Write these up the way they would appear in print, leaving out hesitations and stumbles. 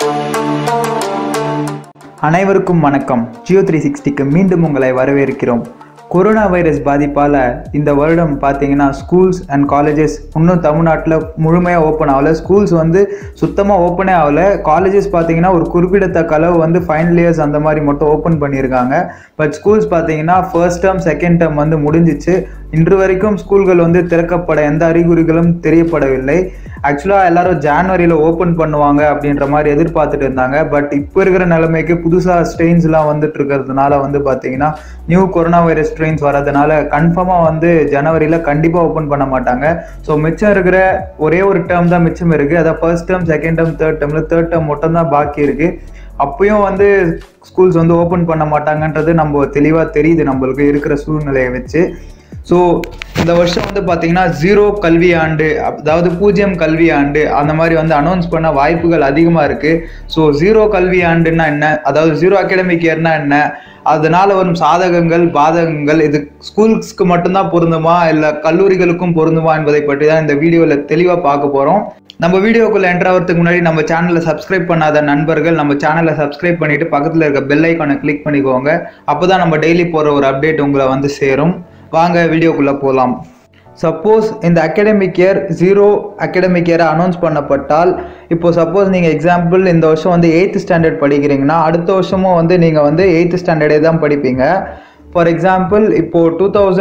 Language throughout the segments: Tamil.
அனைவருக்கும் வணக்கம். GEO360க்கு மீண்டும் உங்களை வரவேற்கிறோம். கொரோனா வைரஸ் பாதிப்பால் இந்த வருடம் பார்த்தீங்கன்னா ஸ்கூல்ஸ் அண்ட் காலேஜஸ் இன்னும் தமிழ்நாட்டில் முழுமையாக ஓப்பன் ஆகலை. ஸ்கூல்ஸ் வந்து சுத்தமாக ஓப்பனே ஆகலை. காலேஜஸ் பார்த்தீங்கன்னா ஒரு குறிப்பிடத்தக்க அளவு வந்து ஃபைனல் இயர்ஸ் அந்த மாதிரி மட்டும் ஓப்பன் பண்ணியிருக்காங்க. பட் ஸ்கூல்ஸ் பார்த்தீங்கன்னா ஃபர்ஸ்ட் டேர்ம் செகண்ட் டேர்ம் வந்து முடிஞ்சிச்சு. இன்று வரைக்கும் ஸ்கூல்கள் வந்து திறக்கப்பட எந்த அறிகுறிகளும் தெரியப்படவில்லை. ஆக்சுவலாக எல்லாரும் ஜான்வரியில் ஓப்பன் பண்ணுவாங்க அப்படின்ற மாதிரி எதிர்பார்த்துட்டு இருந்தாங்க. பட் இப்போ இருக்கிற நிலைமைக்கு புதுசாக ஸ்ட்ரெயின்ஸ்லாம் வந்துட்டு இருக்கிறதுனால வந்து பார்த்தீங்கன்னா நியூ கொரோனா வைரஸ் ஸ்ட்ரெயின்ஸ் வரதுனால கன்ஃபார்மாக வந்து ஜனவரியில் கண்டிப்பாக ஓப்பன் பண்ண மாட்டாங்க. ஸோ மிச்சம் இருக்கிற ஒரே ஒரு டேர்ம் தான் மிச்சம் இருக்குது. அதாவது first term second term third term மட்டும் தான் பாக்கி இருக்குது. அப்பயும் வந்து ஸ்கூல்ஸ் வந்து ஓப்பன் பண்ண மாட்டாங்கன்றது நம்ம தெளிவாக தெரியுது நம்மளுக்கு இருக்கிற சூழ்நிலையை வச்சு. ஸோ இந்த வருஷம் வந்து பார்த்தீங்கன்னா 0 கல்வி ஆண்டு, அதாவது 0 கல்வி ஆண்டு அந்த மாதிரி வந்து அனௌன்ஸ் பண்ண வாய்ப்புகள் அதிகமாக இருக்குது. ஸோ 0 கல்வி ஆண்டுன்னா என்ன, அதாவது 0 அகாடமிக் இயர்னா என்ன, அதனால வரும் சாதகங்கள் பாதகங்கள், இது ஸ்கூல்ஸ்க்கு மட்டும்தான் பொருந்துமா இல்லை கல்லூரிகளுக்கும் பொருந்துமா என்பதை பற்றி தான் இந்த வீடியோவில் தெளிவாக பார்க்க போகிறோம். நம்ம வீடியோக்குள்ள என்டர் ஆகிறதுக்கு முன்னாடி நம்ம சேனலை சப்ஸ்கிரைப் பண்ணாத நண்பர்கள் நம்ம சேனலை சப்ஸ்கிரைப் பண்ணிட்டு பக்கத்தில் இருக்க பெல் ஐக்கானை கிளிக் பண்ணிக்கோங்க. அப்போதான் நம்ம டெய்லி போகிற ஒரு அப்டேட் உங்களை வந்து சேரும். வாங்க வீடியோக்குள்ளே போகலாம். சப்போஸ் இந்த அகாடமிக் இயர் 0 அகாடமிக் இயரை அனௌன்ஸ் பண்ணப்பட்டால், இப்போ சப்போஸ் நீங்கள் எக்ஸாம்பிள் இந்த வருஷம் வந்து 8th ஸ்டாண்டர்ட் படிக்கிறீங்கன்னா அடுத்த வருஷமும் வந்து நீங்கள் வந்து 8th ஸ்டாண்டர்டே தான் படிப்பீங்க. ஃபார் எக்ஸாம்பிள் இப்போது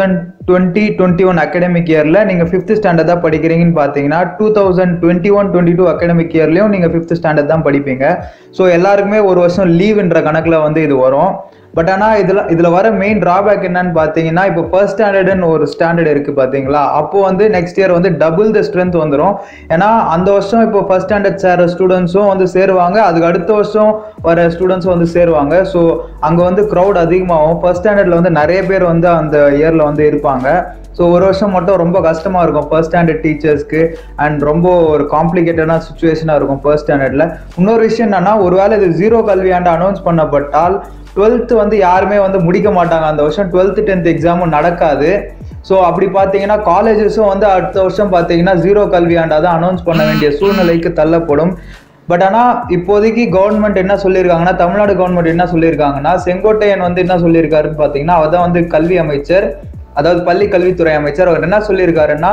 2020-21 அகாடமிக் இயரில் நீங்கள் 5th ஸ்டாண்டர்ட் தான் படிக்கிறீங்கன்னு பார்த்தீங்கன்னா 2021-22 அகாடமிக் இயர்லேயும் நீங்கள் 5th ஸ்டாண்டர்ட் தான் படிப்பீங்க. ஸோ எல்லாருக்குமே ஒரு வருஷம் லீவுன்ற கணக்கில் வந்து இது வரும். பட் ஆனால் இதில் வர மெயின் ட்ராபேக் என்னன்னு பார்த்தீங்கன்னா, இப்போ ஃபர்ஸ்ட் ஸ்டாண்டர்டுன்னு ஒரு ஸ்டாண்டர்ட் இருக்குது பார்த்தீங்களா, அப்போது வந்து நெக்ஸ்ட் இயர் வந்து டபுள் த ஸ்ட்ரென்த் வந்துடும். ஏன்னா அந்த வருஷம் இப்போ ஃபர்ஸ்ட் ஸ்டாண்டர்ட் சேர ஸ்டூடெண்ட்ஸும் வந்து சேருவாங்க, அதுக்கு அடுத்த வருஷம் வர ஸ்டூடெண்ட்ஸும் வந்து சேருவாங்க. ஸோ அங்கே வந்து க்ரௌட் அதிகமாகும். ஃபர்ஸ்ட் ஸ்டாண்டர்டில் வந்து நிறைய பேர் வந்து அந்த இயரில் வந்து இருப்பாங்க. ஸோ ஒரு வருஷம் மட்டும் ரொம்ப கஷ்டமாக இருக்கும் ஃபர்ஸ்ட் ஸ்டாண்டர்ட் டீச்சர்ஸ்க்கு, அண்ட் ரொம்ப ஒரு காம்ப்ளிகேட்டடான சுச்சுவேஷனாக இருக்கும் ஃபர்ஸ்ட் ஸ்டாண்டர்டில். இன்னொரு விஷயம் என்னன்னா, ஒருவேளை இது 0 கல்வியாண்டு அனௌன்ஸ் பண்ணப்பட்டால் 12th வந்து யாருமே வந்து முடிக்க மாட்டாங்க அந்த வருஷம். 12th 10th எக்ஸாமும் நடக்காது. ஸோ அப்படி பார்த்தீங்கன்னா காலேஜஸும் வந்து அடுத்த வருஷம் பார்த்தீங்கன்னா 0 கல்வியாண்டாக தான் அனௌன்ஸ் பண்ண வேண்டிய சூழ்நிலைக்கு தள்ளப்படும். பட் ஆனால் இப்போதைக்கு கவர்மெண்ட் என்ன சொல்லியிருக்காங்கன்னா, தமிழ்நாடு கவர்மெண்ட் என்ன சொல்லியிருக்காங்கன்னா, செங்கோட்டையன் வந்து என்ன சொல்லியிருக்காருன்னு பார்த்தீங்கன்னா, அவர் தான் வந்து கல்வி அமைச்சர், அதாவது பள்ளி கல்வித்துறை அமைச்சர். அவர் என்ன சொல்லியிருக்காருன்னா,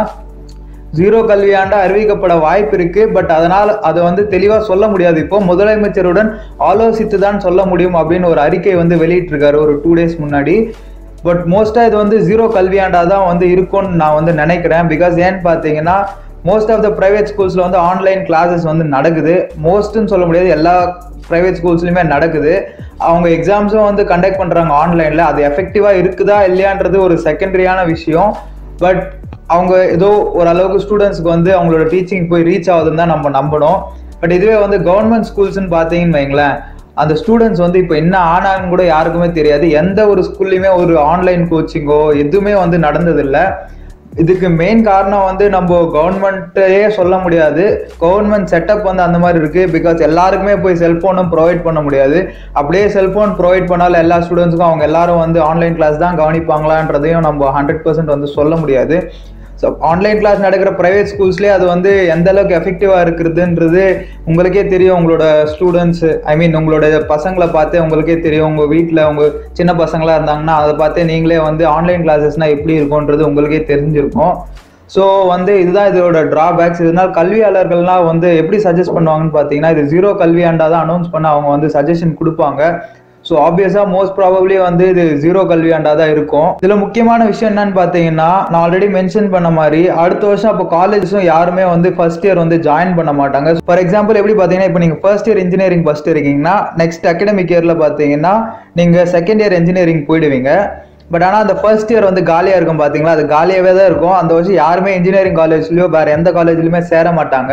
0 கல்வியாண்டா அறிவிக்கப்பட வாய்ப்பு இருக்கு. பட் அதனால் அதை வந்து தெளிவாக சொல்ல முடியாது. இப்போ முதலமைச்சருடன் ஆலோசித்து தான் சொல்ல முடியும் அப்படின்னு ஒரு அறிக்கை வந்து வெளியிட்டிருக்காரு ஒரு 2 days முன்னாடி. பட் மோஸ்ட்டாக இது வந்து 0 கல்வியாண்டா தான் வந்து இருக்கும்னு நான் வந்து நினைக்கிறேன். பிகாஸ் ஏன்னு பார்த்தீங்கன்னா, மோஸ்ட் ஆஃப் த ப்ரைவேட் ஸ்கூல்ஸில் வந்து ஆன்லைன் கிளாஸஸ் வந்து நடக்குது. மோஸ்ட்னு சொல்ல முடியாது, எல்லா ப்ரைவேட் ஸ்கூல்ஸ்லையுமே நடக்குது. அவங்க எக்ஸாம்ஸும் வந்து கண்டக்ட் பண்ணுறாங்க ஆன்லைனில். அது எஃபெக்டிவாக இருக்குதா இல்லையான்றது ஒரு செகண்டரியான விஷயம். பட் அவங்க ஏதோ ஓரளவுக்கு ஸ்டூடெண்ட்ஸ்க்கு வந்து அவங்களோட டீச்சிங் போய் ரீச் ஆகுதுன்னு தான் நம்ம நம்பணும். பட் இதுவே வந்து கவர்மெண்ட் ஸ்கூல்ஸ்ன்னு பார்த்தீங்கன்னு வைங்களேன், அந்த ஸ்டூடெண்ட்ஸ் வந்து இப்போ என்ன ஆனாங்கன்னு கூட யாருக்குமே தெரியாது. எந்த ஒரு ஸ்கூல்லையுமே ஒரு ஆன்லைன் கோச்சிங்கோ எதுவுமே வந்து நடந்ததில்லை. இதுக்கு மெயின் காரணம் வந்து நம்ம கவர்மெண்ட்டையே சொல்ல முடியாது. கவர்மெண்ட் செட்டப் வந்து அந்த மாதிரி இருக்குது. பிகாஸ் எல்லாருக்குமே போய் செல்ஃபோனும் ப்ரொவைட் பண்ண முடியாது. அப்படியே செல்ஃபோன் ப்ரொவைட் பண்ணாலும் எல்லா ஸ்டூடெண்ட்ஸுக்கும் அவங்க எல்லாரும் வந்து ஆன்லைன் கிளாஸ் தான் கவனிப்பாங்களான்றதையும் நம்ம 100% வந்து சொல்ல முடியாது. ஸோ ஆன்லைன் கிளாஸ் நடக்கிற ப்ரைவேட் ஸ்கூல்ஸ்லேயே அது வந்து எந்த அளவுக்கு எஃபெக்டிவாக இருக்குதுன்றது உங்களுக்கே தெரியும். உங்களோட ஸ்டூடெண்ட்ஸ் உங்களோட பசங்களை பார்த்தே உங்களுக்கே தெரியும். உங்கள் வீட்டில் உங்கள் சின்ன பசங்களாக இருந்தாங்கன்னா அதை பார்த்தே நீங்களே வந்து ஆன்லைன் கிளாஸஸ்னால் எப்படி இருக்கும்ன்றது உங்களுக்கே தெரிஞ்சிருக்கும். ஸோ வந்து இதுதான் இதோட ட்ராபேக்ஸ். இதனால் கல்வியாளர்கள்லாம் வந்து எப்படி சஜஸ்ட் பண்ணுவாங்கன்னு பார்த்தீங்கன்னா, இது 0 கல்வியாண்டா தான் அனௌன்ஸ் பண்ண அவங்க வந்து சஜஷன் கொடுப்பாங்க. ஸோ ஆப்வியஸாக மோஸ்ட் ப்ராபப்ளி வந்து இது 0 கல்வியாண்டா தான் இருக்கும். இதில் முக்கியமான விஷயம் என்னன்னு பார்த்தீங்கன்னா, நான் ஆல்ரெடி மென்ஷன் பண்ண மாதிரி அடுத்த வருஷம் அப்போ காலேஜஸும் யாருமே வந்து ஃபர்ஸ்ட் இயர் வந்து ஜாயின் பண்ண மாட்டாங்க. ஃபார் எக்ஸாம்பிள் எப்படி பார்த்தீங்கன்னா, இப்போ நீங்கள் ஃபர்ஸ்ட் இயர் இன்ஜினியரிங் ஃபர்ஸ்ட் இருக்கீங்கன்னா நெக்ஸ்ட் அகாடமிக் இயரில் பார்த்தீங்கன்னா நீங்கள் செகண்ட் இயர் இன்ஜினியரிங் போயிடுவீங்க. பட் ஆனால் அந்த ஃபர்ஸ்ட் இயர் வந்து காலியாக இருக்கும் பார்த்தீங்களா, அது காலியாகவே தான் இருக்கும். அந்த வருஷம் யாருமே இன்ஜினியரிங் காலேஜ்லையோ வேறு எந்த காலேஜ்லையுமே சேர மாட்டாங்க.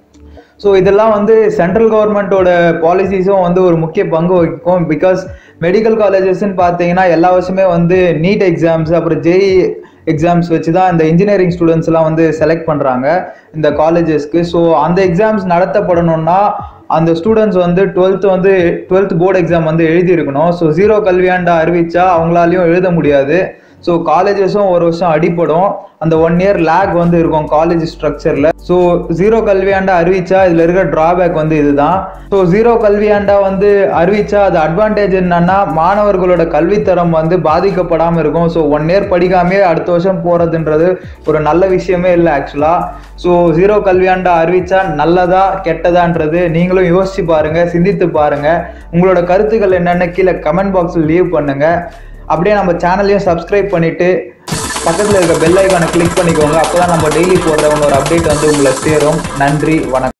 ஸோ இதெல்லாம் வந்து சென்ட்ரல் கவர்மெண்ட்டோட பாலிசிஸும் வந்து ஒரு முக்கிய பங்கு வகிக்கும். பிகாஸ் மெடிக்கல் காலேஜஸ்ன்னு பார்த்தீங்கன்னா எல்லா வருஷமே வந்து நீட் எக்ஸாம்ஸ் அப்புறம் ஜேஇ எக்ஸாம்ஸ் வச்சு தான் இந்த இன்ஜினியரிங் ஸ்டூடெண்ட்ஸ் எல்லாம் வந்து செலக்ட் பண்ணுறாங்க இந்த காலேஜஸ்க்கு. ஸோ அந்த எக்ஸாம்ஸ் நடத்தப்படணும்னா அந்த ஸ்டூடெண்ட்ஸ் வந்து 12th போர்டு எக்ஸாம் வந்து எழுதியிருக்கணும். ஸோ 0 கல்வியாண்டா அறிவிச்சா அவங்களாலையும் எழுத முடியாது. ஸோ காலேஜஸும் ஒரு வருஷம் அடிப்படும். அந்த 1 இயர் லேக் வந்து இருக்கும் காலேஜ் ஸ்ட்ரக்சர்ல. ஸோ 0 கல்வியாண்டா அறிவிச்சா இதுல இருக்கிற டிராபேக் வந்து இதுதான். ஸோ 0 கல்வியாண்டா வந்து அறிவிச்சா அது அட்வான்டேஜ் என்னன்னா மாணவர்களோட கல்வித்தரம் வந்து பாதிக்கப்படாம இருக்கும். ஸோ 1 இயர் படிக்காமே அடுத்த வருஷம் போறதுன்றது ஒரு நல்ல விஷயமே இல்லை ஆக்சுவலா. ஸோ 0 கல்வியாண்டா அறிவிச்சா நல்லதா கெட்டதான்றது நீங்களும் யோசிச்சு பாருங்க, சிந்தித்து பாருங்க. உங்களோட கருத்துக்கள் என்னன்னு கீழே கமெண்ட் பாக்ஸில் லீவ் பண்ணுங்க. அப்படியே நம்ம சேனலையும் சப்ஸ்கிரைப் பண்ணிட்டு பக்கத்தில் இருக்க பெல் ஐக்கானை கிளிக் பண்ணிக்கோங்க. அப்போதான் நம்ம டெய்லி போடுற ஒரு அப்டேட் வந்து உங்களை சேரும். நன்றி, வணக்கம்.